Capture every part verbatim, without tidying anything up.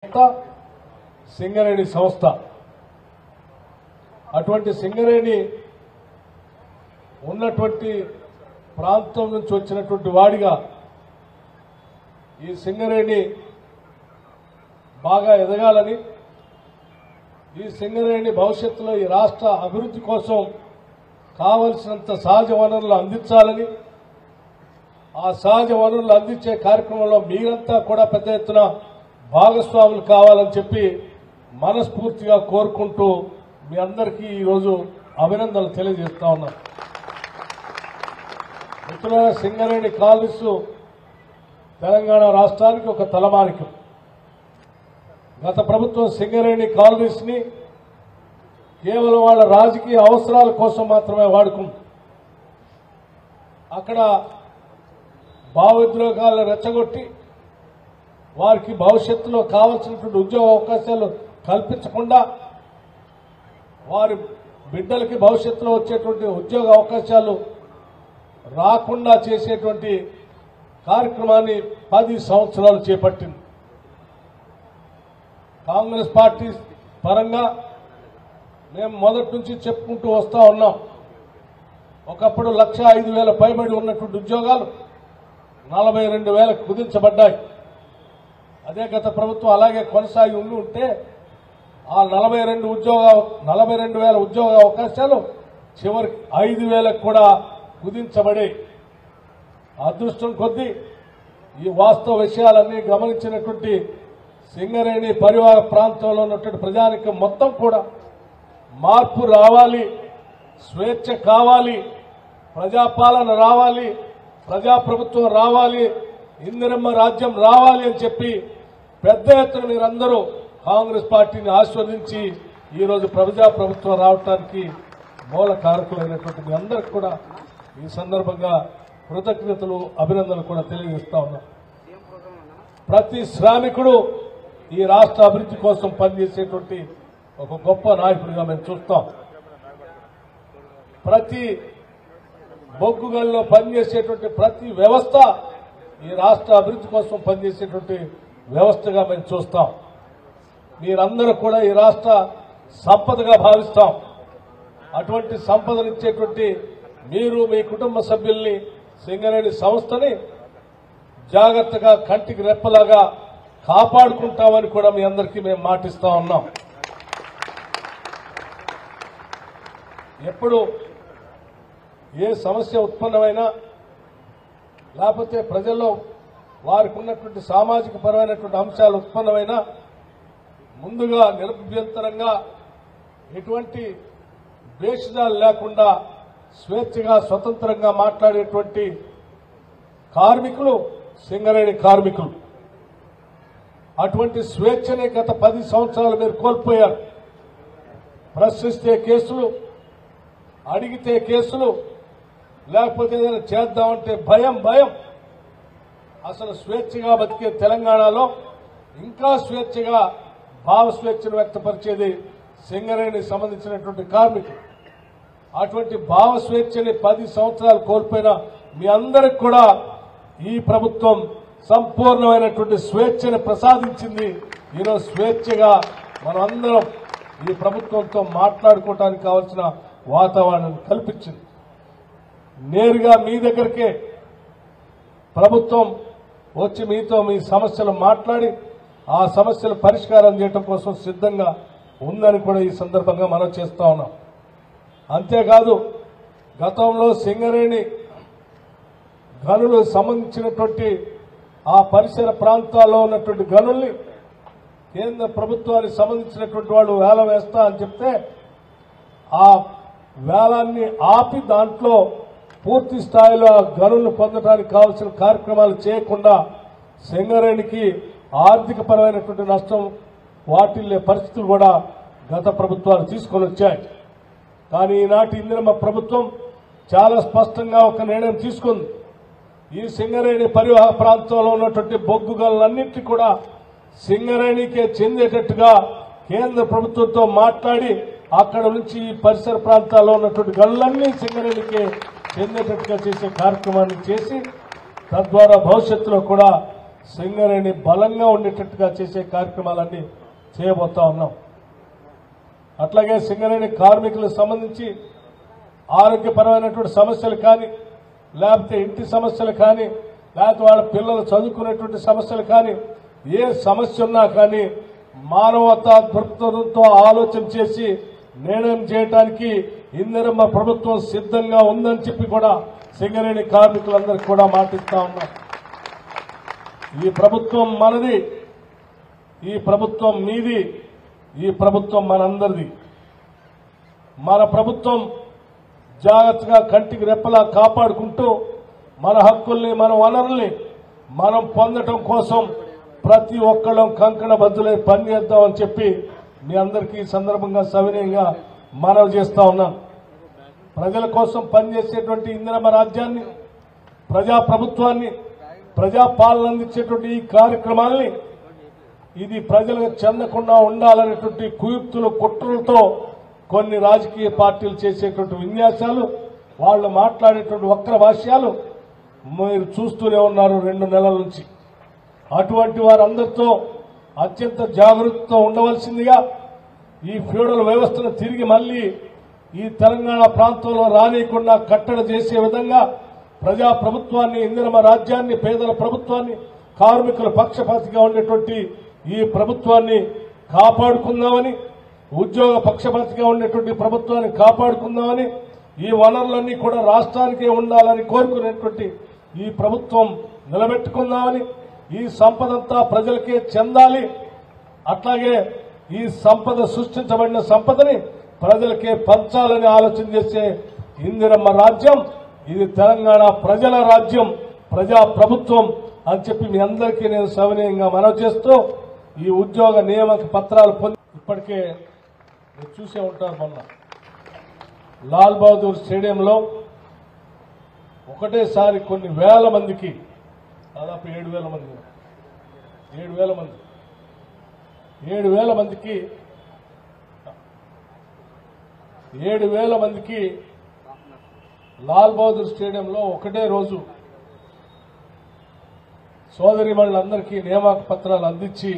సింగరేణి సంస్థ. అటువంటి సింగరేణి ఉన్నటువంటి ప్రాంతం నుంచి వచ్చినటువంటి వాడిగా ఈ సింగరేణి బాగా ఎదగాలని, ఈ సింగరేణి భవిష్యత్తులో ఈ రాష్ట్ర అభివృద్ధి కోసం కావలసినంత సహజ వనరులు అందించాలని, ఆ సహజ వనరులు అందించే కార్యక్రమంలో మీరంతా కూడా పెద్ద ఎత్తున భాగస్వాములు కావాలని చెప్పి మనస్ఫూర్తిగా కోరుకుంటూ మీ అందరికీ ఈరోజు అభినందనలు తెలియజేస్తా ఉన్నాను. మిత్రులైన సింగరేణి కాలనీస్ తెలంగాణ రాష్ట్రానికి ఒక తలమానికం. గత ప్రభుత్వం సింగరేణి కాలనీస్ ని కేవలం వాళ్ళ రాజకీయ అవసరాల కోసం మాత్రమే వాడుకుంది. అక్కడ భావోద్వేగాలను రెచ్చగొట్టి వారికి భవిష్యత్తులో కావాల్సినటువంటి ఉద్యోగ అవకాశాలు కల్పించకుండా, వారి బిడ్డలకి భవిష్యత్తులో వచ్చేటువంటి ఉద్యోగ అవకాశాలు రాకుండా చేసేటువంటి కార్యక్రమాన్ని పది సంవత్సరాలు చేపట్టింది. కాంగ్రెస్ పార్టీ పరంగా మేము మొదటి నుంచి చెప్పుకుంటూ వస్తా ఉన్నాం. ఒకప్పుడు లక్ష ఐదు వేల పైబడి ఉన్నటువంటి ఉద్యోగాలు నలభై రెండు వేలకు కుదించబడ్డాయి. అదే గత ప్రభుత్వం అలాగే కొనసాగి ఉండి ఉంటే ఆ నలభై రెండు ఉద్యోగ నలభై రెండు వేల ఉద్యోగ అవకాశాలు చివరికి ఐదు వేలకు కూడా కుదించబడి, అదృష్టం కొద్దీ ఈ వాస్తవ విషయాలన్నీ గమనించినటువంటి సింగరేణి పరివార ప్రాంతంలో ఉన్నటువంటి ప్రజానికం మొత్తం కూడా మార్పు రావాలి, స్వేచ్ఛ కావాలి, ప్రజాపాలన రావాలి, ప్రజాప్రభుత్వం రావాలి, ఇందిరమ్మ రాజ్యం రావాలి అని చెప్పి పెద్ద ఎత్తున మీరందరూ కాంగ్రెస్ పార్టీని ఆస్వాదించి ఈరోజు ప్రజాప్రభుత్వం రావడానికి మూల కారకులైనటువంటి మీ అందరికి కూడా ఈ సందర్భంగా కృతజ్ఞతలు, అభినందనలు కూడా తెలియజేస్తా ఉన్నాం. ప్రతి శ్రామికుడు ఈ రాష్ట్ర అభివృద్ధి కోసం పనిచేసేటువంటి ఒక గొప్ప నాయకుడిగా మేము చూస్తాం. ప్రతి బొగ్గుగల్లో పనిచేసేటువంటి ప్రతి వ్యవస్థ ఈ రాష్ట్ర అభివృద్ధి కోసం పనిచేసేటువంటి వ్యవస్థగా మేము చూస్తాం. మీరందరూ కూడా ఈ రాష్ట్ర సంపదగా భావిస్తాం. అటువంటి సంపదనిచ్చేటువంటి మీరు మీ కుటుంబ సభ్యుల్ని, సింగరేణి సంస్థని జాగ్రత్తగా కంటికి రెప్పలాగా కాపాడుకుంటామని కూడా మీ అందరికీ మేము మాటిస్తా ఉన్నాం. ఎప్పుడు ఏ సమస్య ఉత్పన్నమైనా, లేకపోతే ప్రజల్లో వారికి ఉన్నటువంటి సామాజిక పరమైనటువంటి అంశాలు ఉత్పన్నమైనా ముందుగా నిరభ్యంతరంగా ఎటువంటి భేషజాలు లేకుండా స్వేచ్ఛగా స్వతంత్రంగా మాట్లాడేటువంటి కార్మికులు సింగరేణి కార్మికులు. అటువంటి స్వేచ్ఛని గత పది సంవత్సరాలు మీరు కోల్పోయారు. ప్రశ్నిస్తే కేసులు, అడిగితే కేసులు, లేకపోతే ఏదైనా చేద్దామంటే భయం భయం అసలు స్వేచ్ఛగా బతికే తెలంగాణలో ఇంకా స్వేచ్ఛగా భావ స్వేచ్ఛను వ్యక్తపరిచేది సింగరేణికి సంబంధించినటువంటి కార్మికులు. అటువంటి భావ స్వేచ్ఛని పది సంవత్సరాలు కోల్పోయిన మీ అందరికి కూడా ఈ ప్రభుత్వం సంపూర్ణమైనటువంటి స్వేచ్ఛను ప్రసాదించింది. ఈరోజు స్వేచ్ఛగా మనం అందరం ఈ ప్రభుత్వంతో మాట్లాడుకోవడానికి కావాల్సిన వాతావరణం కల్పించింది. నేరుగా మీ దగ్గరికే ప్రభుత్వం వచ్చి మీతో మీ సమస్యలు మాట్లాడి ఆ సమస్యలు పరిష్కారం చేయడం కోసం సిద్ధంగా ఉందని కూడా ఈ సందర్భంగా మనం చేస్తా ఉన్నాం. అంతేకాదు, గతంలో సింగరేణి గనులకు సంబంధించినటువంటి ఆ పరిసర ప్రాంతాల్లో ఉన్నటువంటి గనుల్ని కేంద్ర ప్రభుత్వానికి సంబంధించినటువంటి వాళ్ళు వేలం వేస్తా అని చెప్తే ఆ వేలాన్ని ఆపి దాంట్లో పూర్తి స్థాయిలో గనులను పొందడానికి కావాల్సిన కార్యక్రమాలు చేయకుండా సింగరేణికి ఆర్థిక పరమైనటువంటి నష్టం వాటిల్లే పరిస్థితులు కూడా గత ప్రభుత్వాలు తీసుకొని వచ్చాయి. కానీ ఈనాటి ఇందిరమ్మ ప్రభుత్వం చాలా స్పష్టంగా ఒక నిర్ణయం తీసుకుంది. ఈ సింగరేణి పరివాహక ప్రాంతంలో ఉన్నటువంటి బొగ్గు గనులన్నింటినీ కూడా సింగరేణికే చెందేటట్టుగా కేంద్ర ప్రభుత్వంతో మాట్లాడి అక్కడ నుంచి ఈ పరిసర ప్రాంతాల్లో ఉన్నటువంటి గనులన్నీ సింగరేణికే చెందేటట్టుగా చేసే కార్యక్రమాన్ని చేసి తద్వారా భవిష్యత్తులో కూడా సింగరేణి బలంగా ఉండేటట్టుగా చేసే కార్యక్రమాలన్నీ చేయబోతా ఉన్నాం. అట్లాగే సింగరేణి కార్మికులకు సంబంధించి ఆరోగ్యపరమైనటువంటి సమస్యలు కానీ, లేకపోతే ఇంటి సమస్యలు కానీ, లేకపోతే వాళ్ళ పిల్లలు చదువుకునేటువంటి సమస్యలు కానీ, ఏ సమస్య ఉన్నా కానీ మానవతా దృక్పథంతో ఆలోచన చేసి నిర్ణయం చేయడానికి ఇందిరమ్మ ప్రభుత్వం సిద్ధంగా ఉందని చెప్పి కూడా సింగరేణి కార్మికులందరికీ కూడా మాటిస్తా ఉన్నాం. ఈ ప్రభుత్వం మనది, ఈ ప్రభుత్వం మీది, ఈ ప్రభుత్వం మనందరిది. మన ప్రభుత్వం జాగ్రత్తగా కంటికి రెప్పలా కాపాడుకుంటూ మన హక్కుల్ని, మన వనరుల్ని మనం పొందటం కోసం ప్రతి ఒక్కళ్ళం కంకణ బద్దులై పనిచేద్దామని చెప్పి మీ అందరికీ ఈ సందర్భంగా సవినయంగా మనవి చేస్తా ఉన్నాను. ప్రజల కోసం పనిచేసేటువంటి ఇందిరమ్మ రాజ్యాన్ని, ప్రజాప్రభుత్వాన్ని, ప్రజాపాలన అందించేటువంటి ఈ కార్యక్రమాల్ని ఇది ప్రజలకు చెందకుండా ఉండాలనేటువంటి కుయుక్తులు, కుట్రలతో కొన్ని రాజకీయ పార్టీలు చేసేటువంటి విన్యాసాలు, వాళ్ళు మాట్లాడేటువంటి వక్ర భాష్యాలు మీరు చూస్తూనే ఉన్నారు రెండు నెలల నుంచి. అటువంటి వారందరితో అత్యంత జాగరూకతతో ఉండవలసిందిగా ఈ ఫ్యూడల్ వ్యవస్థను తిరిగి మళ్లీ ఈ తెలంగాణ ప్రాంతంలో రానియకుండా కట్టడి చేసే విధంగా ప్రజాప్రభుత్వాన్ని, ఇందిరమ్మ రాజ్యాన్ని, పేదల ప్రభుత్వాన్ని, కార్మికుల పక్షపాతిగా ఉండేటువంటి ఈ ప్రభుత్వాన్ని కాపాడుకుందామని, ఉద్యోగ పక్షపాతిగా ఉండేటువంటి ప్రభుత్వాన్ని కాపాడుకుందామని, ఈ వనరులన్నీ కూడా రాష్ట్రానికే ఉండాలని కోరుకునేటువంటి ఈ ప్రభుత్వం నిలబెట్టుకుందామని, ఈ సంపదంతా ప్రజలకే చెందాలి, అట్లాగే ఈ సంపద సృష్టించబడిన సంపదని ప్రజలకే పంచాలని ఆలోచన చేసే ఇందిరమ్మ రాజ్యం ఇది తెలంగాణ ప్రజల రాజ్యం, ప్రజా ప్రభుత్వం అని చెప్పి మీ అందరికీ నేను సవినయంగా మనవి చేస్తూ ఈ ఉద్యోగ నియామక పత్రాలు పొంది ఇప్పటికే మీరు చూసే ఉంటారు. మొన్న లాల్ బహదూర్ స్టేడియంలో ఒకటేసారి కొన్ని వేల మందికి, దాదాపు ఏడు వేల మంది ఏడు వేల మంది ఏడు వేల మందికి ఏడు వేల మందికి లాల్ బహదూర్ స్టేడియంలో ఒకటే రోజు సోదరిమణులందరికీ నియామక పత్రాలు అందించి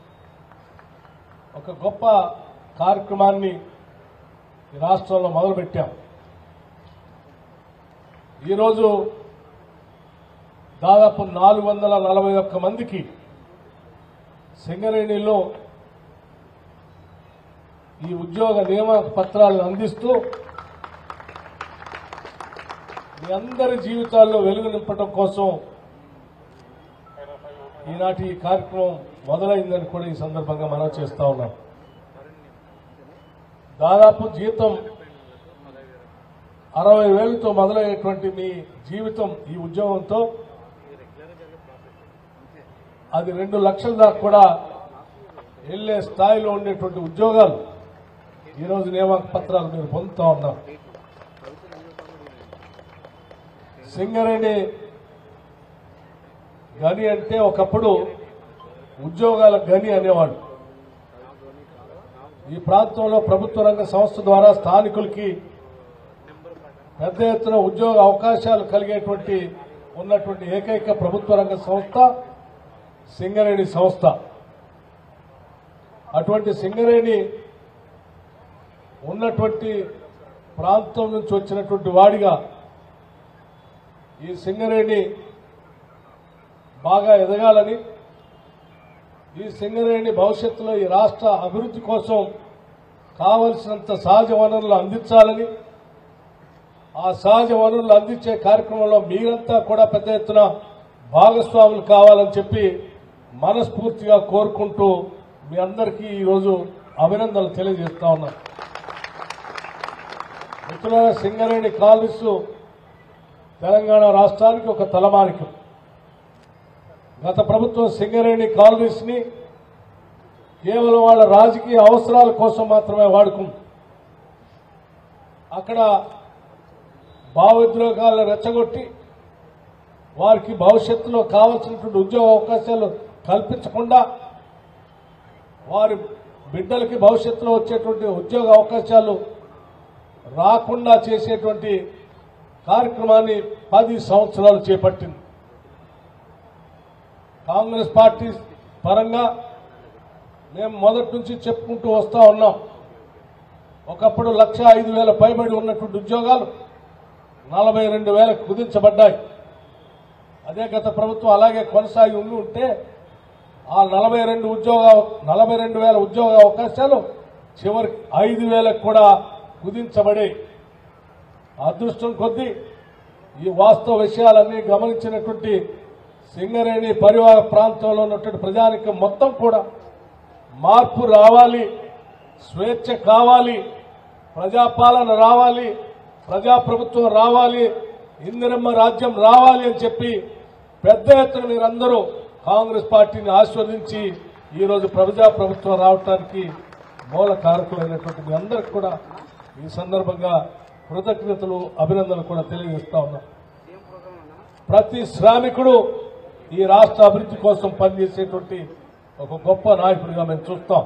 ఒక గొప్ప కార్యక్రమాన్ని ఈ రాష్ట్రంలో మొదలుపెట్టాం. ఈరోజు దాదాపు నాలుగు వందల నలభై ఒక్క మందికి సింగరేణిలో ఈ ఉద్యోగ నియామక పత్రాలను అందిస్తూ మీ అందరి జీవితాల్లో వెలుగు నింపడం కోసం ఈనాటి ఈ కార్యక్రమం మొదలైందని కూడా ఈ సందర్భంగా మనం చేస్తా ఉన్నాం. దాదాపు జీతం అరవై వేలతో మొదలయ్యేటువంటి మీ జీవితం ఈ ఉద్యోగంతో అది రెండు లక్షల దాకా కూడా వెళ్లే స్థాయిలో ఉండేటువంటి ఉద్యోగాలు ఈరోజు నియామక పత్రాలు మీరు పొందుతా ఉన్నారు. సింగరేణి గని అంటే ఒకప్పుడు ఉద్యోగాల గని అనేవాడు. ఈ ప్రాంతంలో ప్రభుత్వ రంగ సంస్థ ద్వారా స్థానికులకి పెద్ద ఎత్తున ఉద్యోగ అవకాశాలు కలిగేటువంటి ఉన్నటువంటి ఏకైక ప్రభుత్వ రంగ సంస్థ సింగరేణి సంస్థ. అటువంటి సింగరేణి ఉన్నటువంటి ప్రాంతం నుంచి వచ్చినటువంటి వాడిగా ఈ సింగరేణి బాగా ఎదగాలని, ఈ సింగరేణి భవిష్యత్తులో ఈ రాష్ట్ర అభివృద్ధి కోసం కావలసినంత సహజ వనరులు అందించాలని, ఆ సహజ వనరులు అందించే కార్యక్రమంలో మీరంతా కూడా పెద్ద ఎత్తున భాగస్వాములు కావాలని చెప్పి మనస్ఫూర్తిగా కోరుకుంటూ మీ అందరికీ ఈరోజు అభినందనలు తెలియజేస్తా ఉన్నాను. మిత్రులారా, సింగరేణి కాలనీస్ తెలంగాణ రాష్ట్రానికి ఒక తలమానికం. గత ప్రభుత్వం సింగరేణి కాలనీస్ ని కేవలం వాళ్ళ రాజకీయ అవసరాల కోసం మాత్రమే వాడుకుంది. అక్కడ భావోద్వేగాలను రెచ్చగొట్టి వారికి భవిష్యత్తులో కావాల్సినటువంటి ఉద్యోగ అవకాశాలు కల్పించకుండా, వారి బిడ్డలకి భవిష్యత్తులో వచ్చేటువంటి ఉద్యోగ అవకాశాలు రాకుండా చేసేటువంటి కార్యక్రమాన్ని పది సంవత్సరాలు చేపట్టింది. కాంగ్రెస్ పార్టీ పరంగా మేము మొదటి నుంచి చెప్పుకుంటూ వస్తా ఉన్నాం. ఒకప్పుడు లక్ష ఐదు వేల పైబడి ఉన్నటువంటి ఉద్యోగాలు నలభై రెండు వేలకు కుదించబడ్డాయి. అదే గత ప్రభుత్వం అలాగే కొనసాగి ఉండి ఉంటే ఆ నలభై రెండు ఉద్యోగ నలభై రెండు వేల ఉద్యోగ అవకాశాలు చివరికి ఐదు వేలకు కూడా కుదించబడి, అదృష్టం కొద్దీ ఈ వాస్తవ విషయాలన్నీ గమనించినటువంటి సింగరేణి పరివాహక ప్రాంతంలో ఉన్నటువంటి ప్రజానికం మొత్తం కూడా మార్పు రావాలి, స్వేచ్ఛ కావాలి, ప్రజాపాలన రావాలి, ప్రజాప్రభుత్వం రావాలి, ఇందిరమ్మ రాజ్యం రావాలి అని చెప్పి పెద్ద ఎత్తున మీరందరూ కాంగ్రెస్ పార్టీని ఆస్వాదించి ఈరోజు ప్రజాప్రభుత్వం రావడానికి మూల కారకులైనటువంటి మీ అందరికి కూడా ఈ సందర్భంగా కృతజ్ఞతలు, అభినందనలు కూడా తెలియజేస్తా ఉన్నాం. ప్రతి శ్రామికుడు ఈ రాష్ట్ర అభివృద్ధి కోసం పనిచేసేటువంటి ఒక గొప్ప నాయకుడిగా మేము చూస్తాం.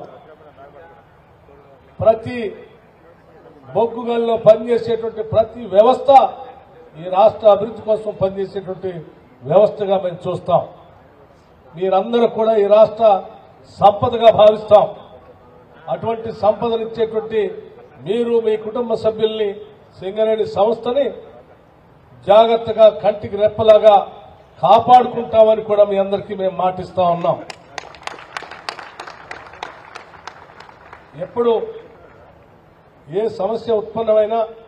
ప్రతి బొగ్గుగల్లో పనిచేసేటువంటి ప్రతి వ్యవస్థ ఈ రాష్ట్ర అభివృద్ధి కోసం పనిచేసేటువంటి వ్యవస్థగా మేము చూస్తాం. మీరందరూ కూడా ఈ రాష్ట్ర సంపదగా భావిస్తాం. అటువంటి సంపదనిచ్చేటువంటి మీరు మీ కుటుంబ సభ్యుల్ని, సింగరేణి సంస్థని జాగ్రత్తగా కంటికి రెప్పలాగా కాపాడుకుంటామని కూడా మీ అందరికీ మేము మాటిస్తా ఉన్నాం. ఎప్పుడు ఏ సమస్య ఉత్పన్నమైనా